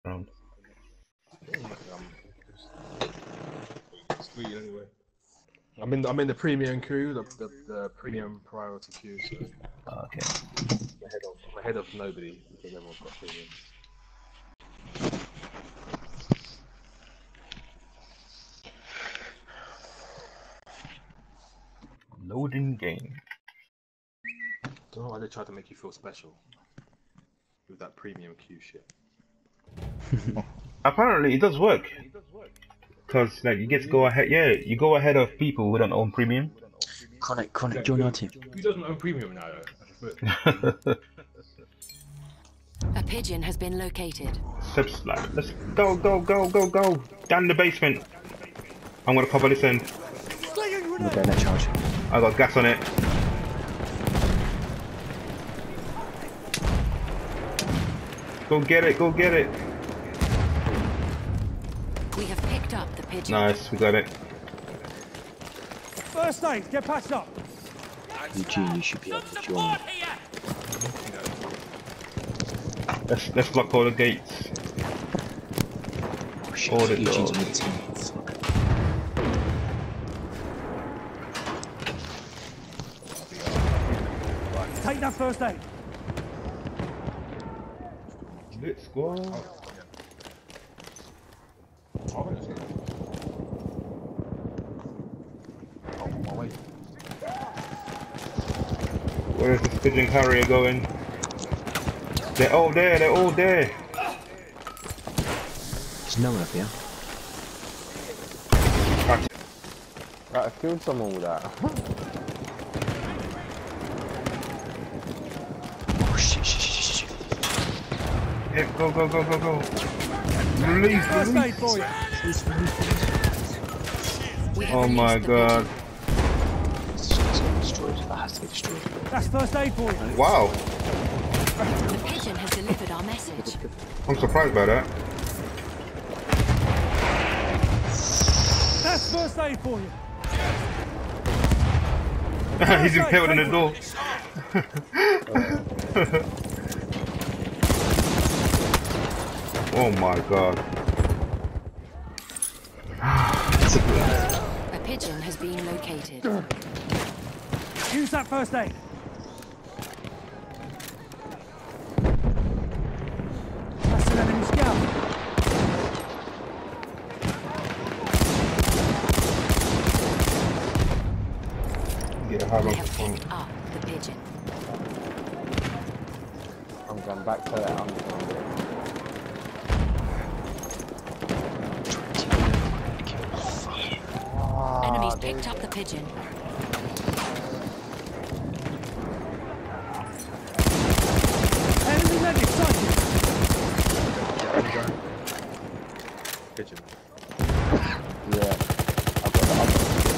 Round. Sweet anyway. I'm in the premium queue, the premium priority queue. So Okay. I'm ahead of nobody because everyone's got premium. Loading game. Don't know why they try to make you feel special with that premium queue shit. Apparently, it does work. Cause like you get to go ahead. Yeah, you go ahead of people who don't own premium. Chronic, join our team. Who doesn't own premium now? A pigeon has been located. Let's go, go, go, go, go! Down the basement. I'm gonna cover this end. I'm getting that charge. I got gas on it. Go get it, go get it. We have picked up the pigeon. Nice, we got it. First aid, get patched up. Eugene, you should be able to join. Let's block all the gates. Oh shit, All the Eugene's doors. on the team. Take that first aid. Let's go. Where is this pigeon carrier going? They're all there, they're all there. There's no one up here. Right, I killed someone with that. Oh shit. Yeah, go, go, go, go, go. Release, First aid for you. We have Oh released my the god. It's got destroyed. That has to be destroyed. That's first aid for you. Wow, pigeon. The pigeon has delivered our message. I'm surprised by that. That's first aid for you. He's impaled in the door. Oh my god. A pigeon has been located. Use that first aid. That's an enemy scout. Get a hard We on have the phone. picked up the pigeon. I'm going back to it. Enemies picked up the pigeon. Enemy medic sighted. Pigeon. Yeah. I've got the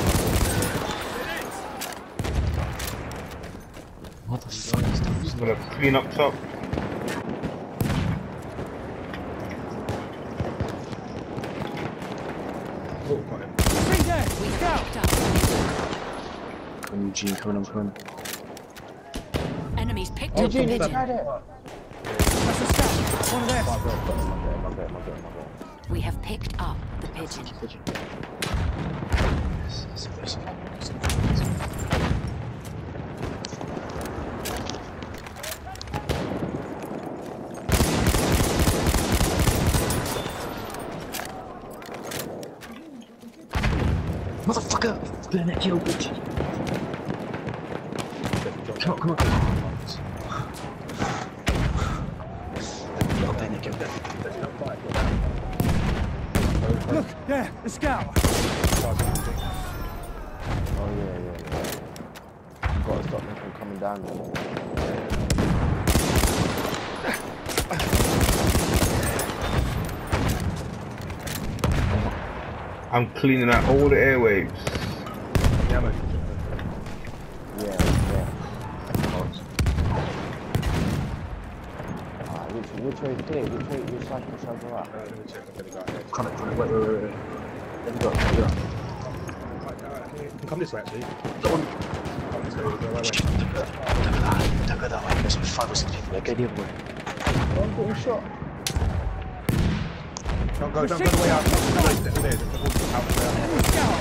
What the fuck is that? I'm gonna clean up top. Oh, got him. See there. We have Scout. picked up the pigeon. Come Eugene, come on. Enemies picked up the Eugene, you pigeon. tried it. That's a scout. One of theirs. My bad. We have picked up the pigeon. Motherfucker! Burn that kill, bitch! Come on. I'll burn that kill. Look, there, the scout. Oh yeah. You've got to stop them from coming down. I'm cleaning out all the airwaves. Yeah. Which way is clear? Which side go up? Let me check. I'm gonna go ahead. Chronic, wait. Let me go. You can come this way actually. Go on. Come this way. Go right way. Don't go that way. There's 5 or 6 people there. Go the other way. I'm getting shot. Don't go the way out. Enemy scout.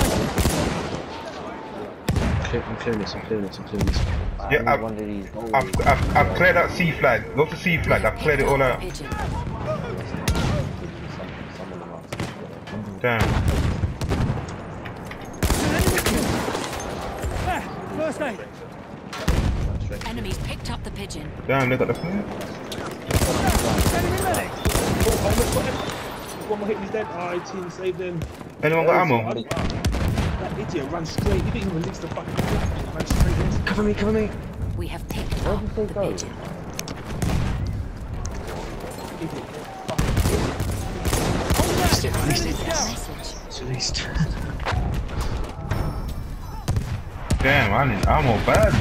I'm clearing this. I'm clearing this. Yeah, I've cleared out C flag. Go to C flag. I've cleared it all out. Pigeon. Damn. There, first aid. Enemies picked up the pigeon. Damn, they got the flag. Enemy medic. One more hit, he's dead. Alright, team, save them. Anyone got ammo? That idiot ran straight. He didn't even release the fucking flag. He ran straight into Cover me. We have picked up the pigeon. Enemy scout. Message. It's released. Damn, I need ammo bad.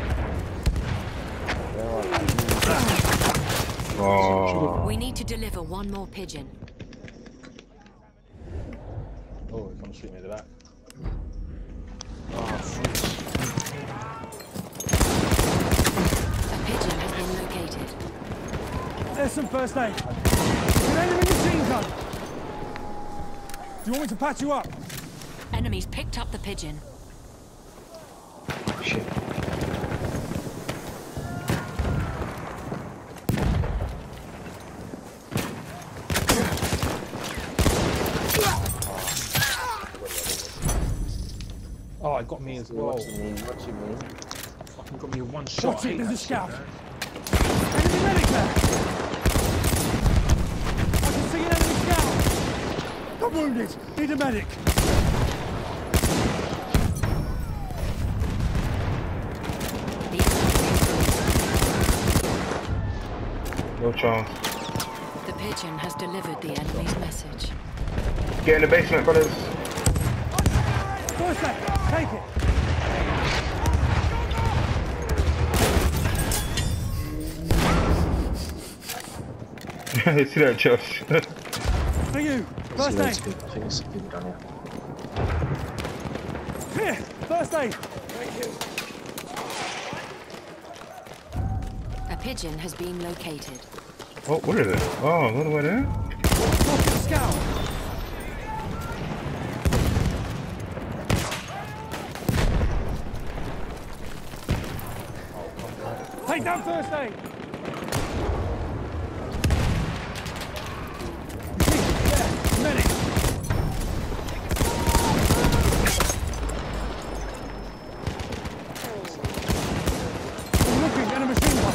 Oh. We need to deliver one more pigeon. Oh, come shoot me in the back. A pigeon has been located. There's some first aid. There's an enemy machine gun. Do you want me to patch you up? Enemies picked up the pigeon. Shit. Oh, it got me as well. What you mean? Fucking got me in one shot. Watch I it, hate there's a that shit, scout. man. Enemy medic there. I can see an enemy scout. I'm wounded. Need a medic. No chance. The pigeon has delivered the enemy's message. Get in the basement, brothers. First aid. Take it. See that, Josh? For you. First aid. I think it's people down here. Here. First aid. A pigeon has been located. Oh, what is it? Oh, what over there? Watch it, scout. Take down first aid. Yeah, medic. I'm looking at a machine gun.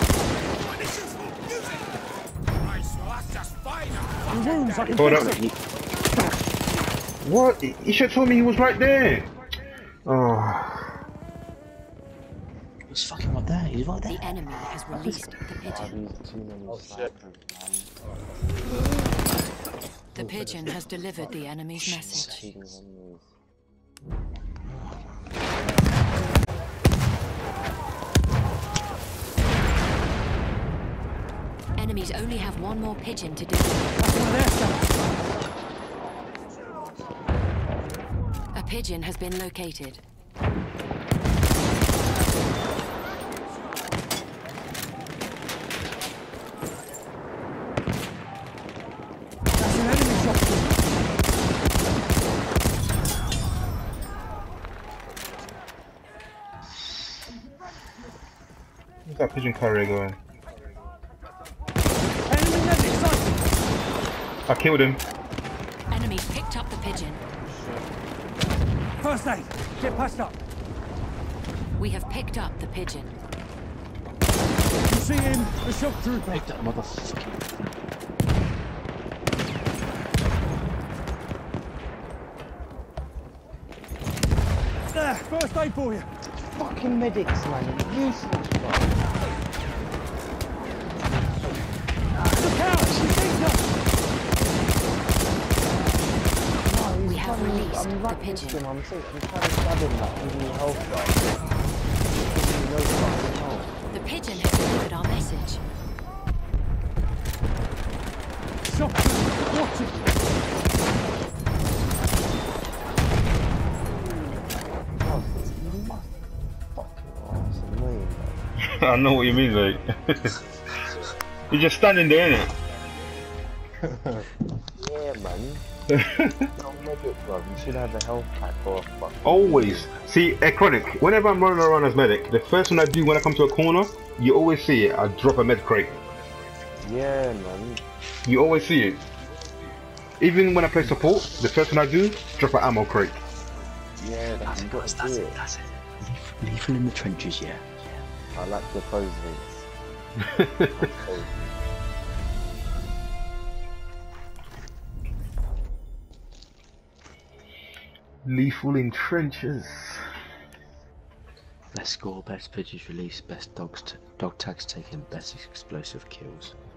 Your wounds, I can Hold fix up. them. What? You should have told me he was right there. Oh. He's fucking right there. He's right there. The enemy has released the pigeon. The pigeon has delivered the enemy's message. Enemies only have one more pigeon to deliver. That's one of their scouts. A pigeon has been located. That's an enemy shotgun. Where's that pigeon carrier going? Enemy medic sighted. I killed him. Enemies picked up the pigeon. First aid. Get patched up. We have picked up the pigeon. You see him? The shock trooper. Pick that motherfucker. There, first aid for you. Fucking medics, man. Useless, bro. Look out! Machine gun. We have released I'm the right next to pigeon. him. I'm trying to stab him, like, giving me health, bro. Giving me no fucking health. The pigeon has delivered our message. Shock trooper. Watch it. I know what you mean, like. You're just standing there, innit? Yeah, man. No medic, bro. You should have a health pack or a fuck. Always. See, Chronic, whenever I'm running around as medic, the first thing I do when I come to a corner, you always see it, I drop a med crate. Yeah, man. You always see it. Even when I play support, the first thing I do, drop an ammo crate. Yeah, That's you it, got guys, to that's do it, it. that's it. Lethal in the trenches, yeah. I like your pose, Vince. Lethal in trenches. Best score, best pitches released, best dog tags taken, best explosive kills.